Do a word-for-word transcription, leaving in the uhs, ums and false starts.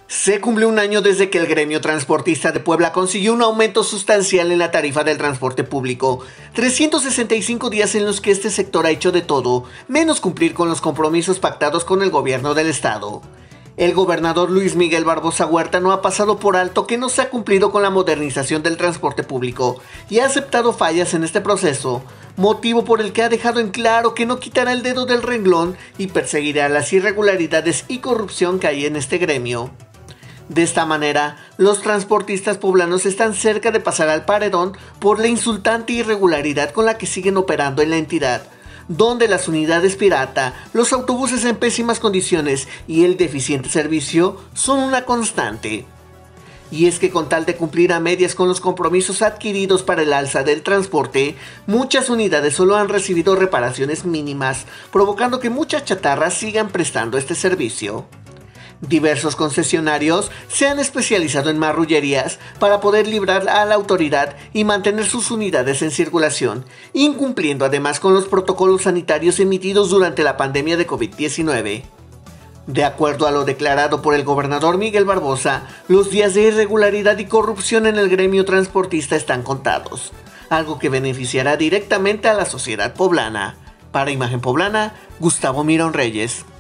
Se cumplió un año desde que el gremio transportista de Puebla consiguió un aumento sustancial en la tarifa del transporte público. trescientos sesenta y cinco días en los que este sector ha hecho de todo, menos cumplir con los compromisos pactados con el gobierno del estado. El gobernador Luis Miguel Barbosa Huerta no ha pasado por alto que no se ha cumplido con la modernización del transporte público y ha aceptado fallas en este proceso, motivo por el que ha dejado en claro que no quitará el dedo del renglón y perseguirá las irregularidades y corrupción que hay en este gremio. De esta manera, los transportistas poblanos están cerca de pasar al paredón por la insultante irregularidad con la que siguen operando en la entidad, donde las unidades pirata, los autobuses en pésimas condiciones y el deficiente servicio son una constante. Y es que con tal de cumplir a medias con los compromisos adquiridos para el alza del transporte, muchas unidades solo han recibido reparaciones mínimas, provocando que muchas chatarras sigan prestando este servicio. Diversos concesionarios se han especializado en marrullerías para poder librar a la autoridad y mantener sus unidades en circulación, incumpliendo además con los protocolos sanitarios emitidos durante la pandemia de COVID diecinueve. De acuerdo a lo declarado por el gobernador Miguel Barbosa, los días de irregularidad y corrupción en el gremio transportista están contados, algo que beneficiará directamente a la sociedad poblana. Para Imagen Poblana, Gustavo Mirón Reyes.